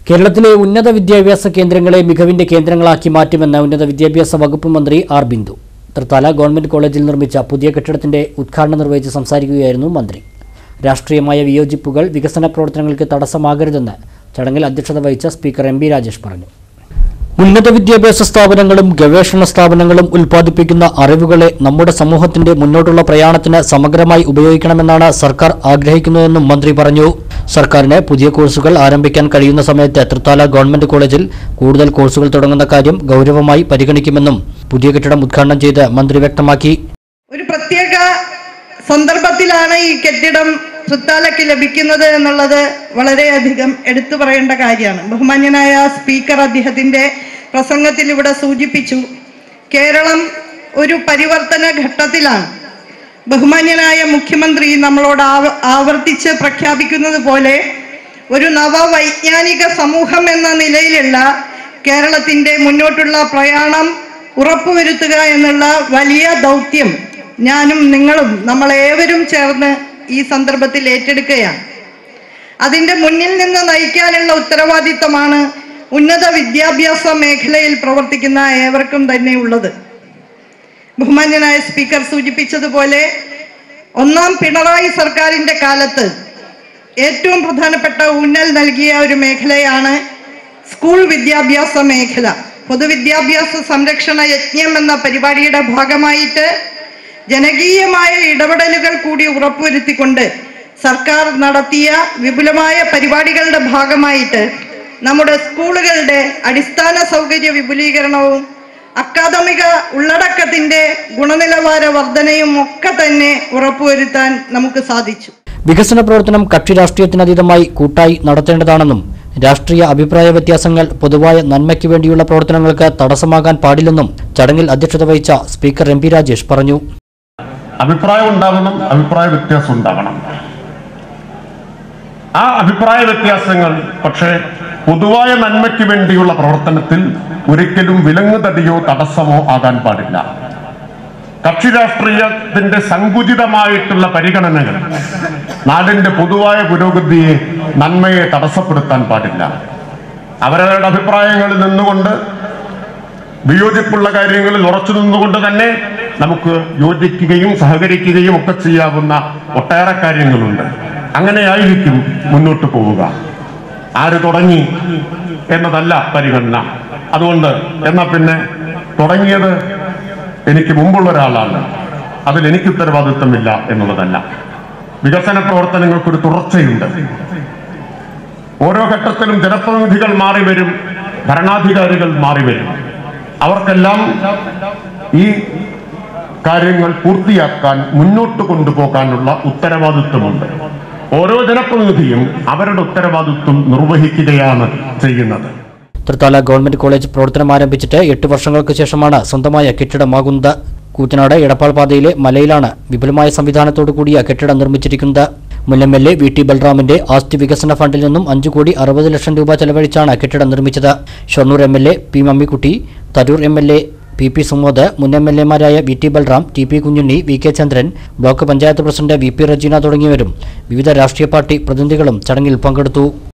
കേരളത്തിലെ ഉന്നത വിദ്യാഭ്യാസ കേന്ദ്രങ്ങളെ മികവിന്റെ കേന്ദ്രങ്ങളാക്കി മാറ്റുമെന്ന് ഉന്നത വിദ്യാഭ്യാസ വകുപ്പ് മന്ത്രി ആർ.ബ. തൃത്താല ഗവൺമെന്റ് കോളേജിൽ നിർമ്മിച്ച പുതിയ കെട്ടിടത്തിന്റെ ഉദ്ഘാടനം നിർവഹിച്ച് സംസാരിക്കുകയായിരുന്നു മന്ത്രി. രാഷ്ട്രീയമായ വിയോജിപ്പുകൾ വികസന പ്രവർത്തനങ്ങൾക്ക് തടസ്സമാകരുതെന്ന് ചടങ്ങിൽ അധ്യക്ഷത വഹിച്ച സ്പീക്കർ എം.ബി. രാജേഷ് പറഞ്ഞു. ഉന്നത വിദ്യാഭ്യാസ സ്ഥാപനങ്ങളും ഗവേഷണ സ്ഥാപനങ്ങളും ഉൽപ്പാദിപ്പിക്കുന്ന അറിവുകളെ നമ്മുടെ സമൂഹത്തിന്റെ മുന്നോട്ടുള്ള പ്രയാണത്തിന് സമഗ്രമായി ഉപയോഗിക്കണമെന്നാണ് സർക്കാർ ആഗ്രഹിക്കുന്നതെന്നും മന്ത്രി പറഞ്ഞു. സർക്കാരിന് പുതിയ കോഴ്സുകൾ ആരംഭിക്കാൻ കഴിയുന്ന സമയത്ത് തൃത്താല ഗവൺമെന്റ് കോളേജിൽ കൂടുതൽ കോഴ്സുകൾ തുടങ്ങുന്ന കാര്യം ഗൗരവമായി പരിഗണിക്കുമെന്നും പുതിയ കെട്ടിടം ഉദ്ഘാടനം ചെയ്ത് മന്ത്രി വ്യക്തമാക്കി. ഒരു പ്രത്യേക സന്ദർഭത്തിലാണ് ഈ കെട്ടിടം തൃത്താലയ്ക്ക് ലഭിക്കുന്നത് എന്നുള്ളത് വളരെയധികം എടുത്തു പറയേണ്ട കാര്യമാണ്. ബഹുമാന്യനായ സ്പീക്കർ അദ്ദേഹത്തിന്റെ പ്രസംഗത്തിൽ ഇവിടെ സൂചിപ്പിച്ചു, കേരളം ഒരു പരിവർത്തന ഘട്ടത്തിലാണ്. ബഹുമാന്യനായ മുഖ്യമന്ത്രി നമ്മളോട് ആവർത്തിച്ച് പ്രഖ്യാപിക്കുന്നത് പോലെ ഒരു നവവൈജ്ഞാനിക സമൂഹം എന്ന നിലയിലുള്ള കേരളത്തിന്റെ മുന്നോട്ടുള്ള പ്രയാണം ഉറപ്പുവരുത്തുക എന്നുള്ള വലിയ ദൗത്യം ഞാനും നിങ്ങളും നമ്മളേവരും ചേർന്ന് ഈ സന്ദർഭത്തിൽ ഏറ്റെടുക്കുകയാണ്. അതിന്റെ മുന്നിൽ നിന്ന് നയിക്കാനുള്ള ഉത്തരവാദിത്തമാണ് ഉന്നത വിദ്യാഭ്യാസ മേഖലയിൽ പ്രവർത്തിക്കുന്ന ഏവർക്കും തന്നെ ഉള്ളത്. ബഹുമാന്യനായ സ്പീക്കർ സൂചിപ്പിച്ചതുപോലെ ഒന്നാം പിണറായി സർക്കാരിന്റെ കാലത്ത് ഏറ്റവും പ്രധാനപ്പെട്ട ഊന്നൽ നൽകിയ ഒരു മേഖലയാണ് സ്കൂൾ വിദ്യാഭ്യാസ മേഖല. പൊതുവിദ്യാഭ്യാസ സംരക്ഷണ യജ്ഞം എന്ന പരിപാടിയുടെ ഭാഗമായിട്ട് ജനകീയമായ ഇടപെടലുകൾ കൂടി ഉറപ്പുവരുത്തിക്കൊണ്ട് സർക്കാർ നടത്തിയ വിപുലമായ പരിപാടികളുടെ ഭാഗമായിട്ട് നമ്മുടെ സ്കൂളുകളുടെ അടിസ്ഥാന സൗകര്യ വിപുലീകരണവും അക്കാദമിക ഉള്ളടക്കത്തിന്റെ ഗുണനിലവാര വർധനയും ഒക്കെ തന്നെ ഉറപ്പുവരുത്താൻ നമുക്ക് സാധിച്ചു. വികസന പ്രവർത്തനം കക്ഷി രാഷ്ട്രീയത്തിനതീതമായി കൂട്ടായി നടത്തേണ്ടതാണെന്നും രാഷ്ട്രീയ അഭിപ്രായ വ്യത്യാസങ്ങൾ പൊതുവായ നന്മയ്ക്ക് വേണ്ടിയുള്ള പ്രവർത്തനങ്ങൾക്ക് തടസ്സമാകാൻ പാടില്ലെന്നും ചടങ്ങിൽ അധ്യക്ഷത വഹിച്ച സ്പീക്കർ എം.പി. രാജേഷ് പറഞ്ഞു. അഭിപ്രായം ഉണ്ടാകണം, അഭിപ്രായ വ്യത്യാസം ഉണ്ടാകണം. ആ അഭിപ്രായ വ്യത്യാസങ്ങൾ പക്ഷേ പൊതുവായ നന്മയ്ക്ക് വേണ്ടിയുള്ള പ്രവർത്തനത്തിൽ ഒരിക്കലും വിലങ്ങുതടിയോ തടസ്സമോ ആകാൻ പാടില്ല. കക്ഷി രാഷ്ട്രീയത്തിന്റെ സങ്കുചിതമായിട്ടുള്ള പരിഗണനകൾ നാടിന്റെ പൊതുവായ പുരോഗതിയെ, നന്മയെ തടസ്സപ്പെടുത്താൻ പാടില്ല. അവരവരുടെ അഭിപ്രായങ്ങളിൽ നിന്നുകൊണ്ട്, വിയോജിപ്പുള്ള കാര്യങ്ങളിൽ ഉറച്ചു നിന്നുകൊണ്ട് തന്നെ നമുക്ക് യോജിക്കുകയും സഹകരിക്കുകയും ഒക്കെ ചെയ്യാവുന്ന ഒട്ടേറെ കാര്യങ്ങളുണ്ട്. അങ്ങനെയായിരിക്കും മുന്നോട്ട് പോവുക. ആര് തുടങ്ങി എന്നതല്ല പരിഗണന. അതുകൊണ്ട് എന്നാ പിന്നെ തുടങ്ങിയത് എനിക്ക് മുമ്പുള്ള ഒരാളാണ്, അതിൽ എനിക്ക് ഉത്തരവാദിത്വമില്ല എന്നുള്ളതല്ല. വികസന പ്രവർത്തനങ്ങൾക്കൊരു തുടർച്ചയുണ്ട്. ഓരോ ഘട്ടത്തിലും ജനപ്രതിനിധികൾ മാറി വരും, ഭരണാധികാരികൾ മാറി വരും. അവർക്കെല്ലാം ഈ കാര്യങ്ങൾ പൂർത്തിയാക്കാൻ, മുന്നോട്ട് കൊണ്ടുപോകാനുള്ള ഉത്തരവാദിത്വമുണ്ട്. ഓരോ ജനപ്രതിനിധിയും അവരുടെ ഉത്തരവാദിത്വം നിർവഹിക്കുകയാണ് ചെയ്യുന്നത്. തൃത്താല ഗവൺമെന്റ് കോളേജ് പ്രവർത്തനം ആരംഭിച്ചിട്ട് 8 വർഷങ്ങൾക്ക് ശേഷമാണ് സ്വന്തമായ കെട്ടിടമാകുന്നത്. കൂറ്റനാട് എടപ്പാൾ പാതയിലെ മലയിലാണ് വിപുലമായ സംവിധാനത്തോടു കൂടിയ കെട്ടിടം നിർമ്മിച്ചിരിക്കുന്നത്. മുൻ എം.എൽ.എ. വി.ടി. ബൽറാമിന്റെ ആസ്തി വികസന ഫണ്ടിൽ നിന്നും 5,60,00,000 രൂപ ചെലവഴിച്ചാണ് കെട്ടിടം നിർമ്മിച്ചത്. Shoranur MLA. P. Mammikutty, Tharoor MLA. P. Sumod, മുൻ എം.എൽ.എമാരായ V T. Balram, T P. Kunjunni, V K. Chandran, block panchayat president V P. Rajeena തുടങ്ങിയവരും വിവിധ രാഷ്ട്രീയ പാർട്ടി പ്രതിനിധികളും ചടങ്ങിൽ പങ്കെടുത്തു.